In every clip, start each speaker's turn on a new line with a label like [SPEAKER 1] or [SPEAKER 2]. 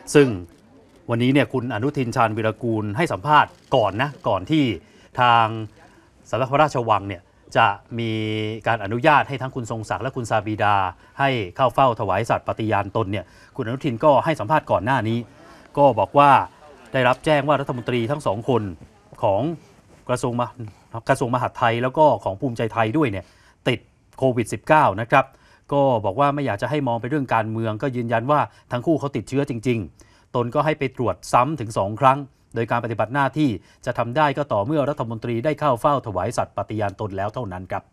[SPEAKER 1] ซึ่งวันนี้เนี่ยคุณอนุทินชาญวีรกูลให้สัมภาษณ์ก่อนที่ทางสำนักพระราชวังเนี่ยจะมีการอนุญาตให้ทั้งคุณทรงศักดิ์และคุณซาบีดาให้เข้าเฝ้าถวายสัตย์ปฏิญาณตนเนี่ยคุณอนุทินก็ให้สัมภาษณ์ก่อนหน้านี้ก็บอกว่าได้รับแจ้งว่ารัฐมนตรีทั้งสองคนของกระทรวงมหาดไทยแล้วก็ของภูมิใจไทยด้วยเนี่ยติดโควิด -19 นะครับก็บอกว่าไม่อยากจะให้มองเป็นเรื่องการเมืองก็ยืนยันว่าทั้งคู่เขาติดเชื้อจริงๆตนก็ให้ไปตรวจซ้ำถึง2 ครั้งโดยการปฏิบัติหน้าที่จะทำได้ก็ต่อเมื่อรัฐมนตรีได้เข้าเฝ้าถวายสัตย์ปฏิญาณตนแล้วเท่านั้นครับ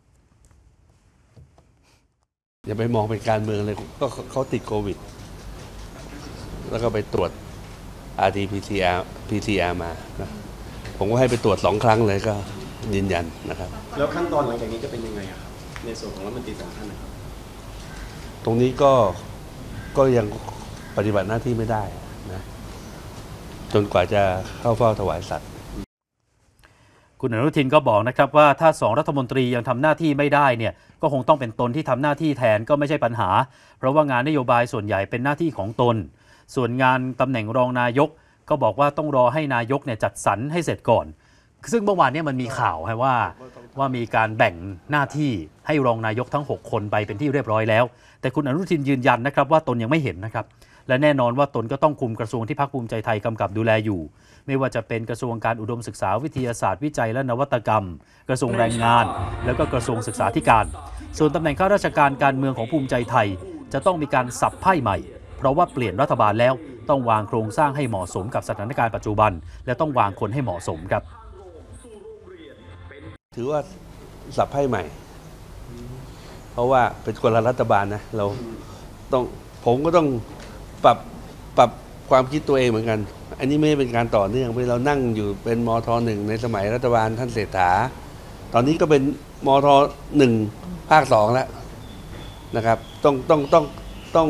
[SPEAKER 2] อย่าไปมองเป็นการเมืองเลยก็เขาติดโควิดแล้วก็ไปตรวจ RT-PCR มานะผมก็ให้ไปตรวจ2 ครั้งเลยก็ยืนยันนะครับ
[SPEAKER 3] แล้วขั้นตอนหลังจากนี้จะเป็นยังไงครับในส่วนของรัฐมนตรี2 ท่านนะครับ
[SPEAKER 2] ตรงนี้ก็ยังปฏิบัติหน้าที่ไม่ได้นะจนกว่าจะเข้าเฝ้าถวายสัตย์
[SPEAKER 1] คุณอนุทินก็บอกนะครับว่าถ้า2 รัฐมนตรียังทำหน้าที่ไม่ได้เนี่ยก็คงต้องเป็นตนที่ทำหน้าที่แทนก็ไม่ใช่ปัญหาเพราะว่างานนโยบายส่วนใหญ่เป็นหน้าที่ของตนส่วนงานตำแหน่งรองนายกก็บอกว่าต้องรอให้นายกเนี่ยจัดสรรให้เสร็จก่อนซึ่งเมื่อวานนี้มันมีข่าวว่ามีการแบ่งหน้าที่ให้รองนายกทั้ง6 คนไปเป็นที่เรียบร้อยแล้วแต่คุณอนุทินยืนยันนะครับว่าตนยังไม่เห็นนะครับและแน่นอนว่าตนก็ต้องคุมกระทรวงที่พรรคภูมิใจไทยกำกับดูแลอยู่ไม่ว่าจะเป็นกระทรวงการอุดมศึกษาวิทยาศาสตร์วิจัยและนวัตกรรมกระทรวงแรงงานแล้วก็กระทรวงศึกษาธิการส่วนตำแหน่งข้าราชการการเมืองของภูมิใจไทยจะต้องมีการสับไพ่ใหม่เพราะว่าเปลี่ยนรัฐบาลแล้วต้องวางโครงสร้างให้เหมาะสมกับสถานการณ์ปัจจุบันและต้องวางคนให้เหมาะสมครับ
[SPEAKER 2] ถือว่าสับไพ่ใหม่เพราะว่าเป็นคนละรัฐบาลนะผมก็ต้องปรับความคิดตัวเองเหมือนกันอันนี้ไม่เป็นการต่อเนื่องเรานั่งอยู่เป็นมท.1ในสมัยรัฐบาลท่านเศรษฐาตอนนี้ก็เป็นมท.1 ภาค 2แล้วนะครับต้อง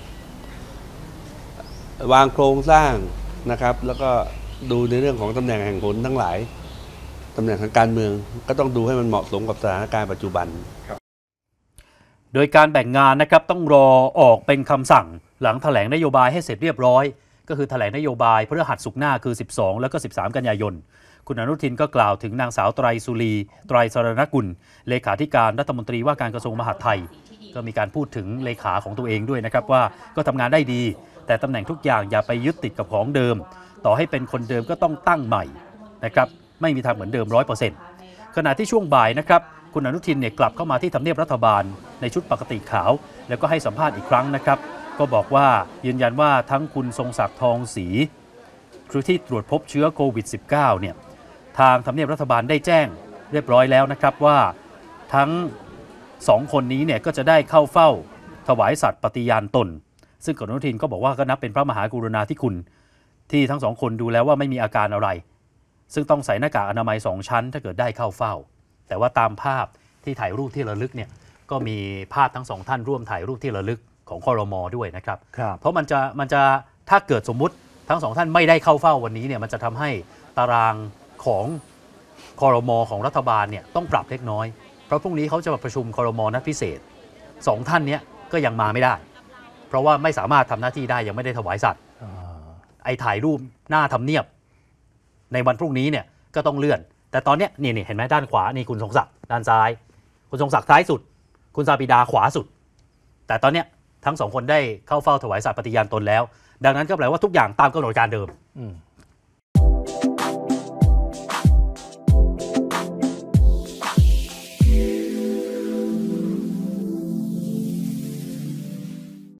[SPEAKER 2] วางโครงสร้างนะครับแล้วก็ดูในเรื่องของตำแหน่งแห่งหนทั้งหลายตำแหน่งทางการเมืองก็ต้องดูให้มันเหมาะสมกับสถานการณ์ปัจจุบัน
[SPEAKER 1] โดยการแบ่งงานนะครับต้องรอออกเป็นคำสั่งหลังแถลงนโยบายให้เสร็จเรียบร้อยก็คือแถลงนโยบายพฤหัสศุกร์หน้าคือ12แล้วก็13กันยายนคุณอนุทินก็กล่าวถึงนางสาวไตรสุรีไตรสรณกุลเลขาธิการรัฐมนตรีว่าการกระทรวงมหาดไทยก็มีการพูดถึงเลขาของตัวเองด้วยนะครับว่าก็ทำงานได้ดีแต่ตำแหน่งทุกอย่างอย่าไปยึดติดกับของเดิมต่อให้เป็นคนเดิมก็ต้องตั้งใหม่นะครับไม่มีทางเหมือนเดิม 100% ขณะที่ช่วงบ่ายนะครับคุณอนุทินเนี่ยกลับเข้ามาที่ทำเนียบรัฐบาลในชุดปกติขาวแล้วก็ให้สัมภาษณ์อีกครั้งนะครับก็บอกว่ายืนยันว่าทั้งคุณทรงศักดิ์ทองศรีคือที่ตรวจพบเชื้อโควิด -19 เนี่ยทางทำเนียบรัฐบาลได้แจ้งเรียบร้อยแล้วนะครับว่าทั้ง2 คนนี้เนี่ยก็จะได้เข้าเฝ้าถวายสัตย์ปฏิญาณตนซึ่งคุณอนุทินก็บอกว่าก็นับเป็นพระมหากรุณาธิคุณที่ทั้ง2 คนดูแล้วว่าไม่มีอาการอะไรซึ่งต้องใส่หน้ากากอนามัย2 ชั้นถ้าเกิดได้เข้าเฝ้าแต่ว่าตามภาพที่ถ่ายรูปที่ระลึกเนี่ยก็มีภาพทั้ง2 ท่านร่วมถ่ายรูปที่ระลึกของครม.ด้วยนะครับเพราะมันจะถ้าเกิดสมมุติทั้ง2 ท่านไม่ได้เข้าเฝ้าวันนี้เนี่ยมันจะทำให้ตารางของครม.ของรัฐบาลเนี่ยต้องปรับเล็กน้อยเพราะพรุ่งนี้เขาจะมาประชุมครม.นัดพิเศษ2 ท่านนี้ก็ยังมาไม่ได้เพราะว่าไม่สามารถทำหน้าที่ได้ยังไม่ได้ถวายสัตย์ถ่ายรูปหน้าทำเนียบในวันพรุ่งนี้เนี่ยก็ต้องเลื่อนแต่ตอนนี้นี่เห็นไหมด้านขวานี่คุณทรงศักดิ์ด้านซ้ายคุณทรงศักดิ์ซ้ายสุดคุณซาบิดาขวาสุดแต่ตอนนี้ทั้ง2 คนได้เข้าเฝ้าถวายสัตย์ปฏิญาณตนแล้วดังนั้นก็แปลว่าทุกอย่างตามกำหนดการเดิม